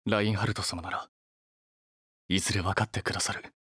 ラインハルト様ならいずれ分かってくださる。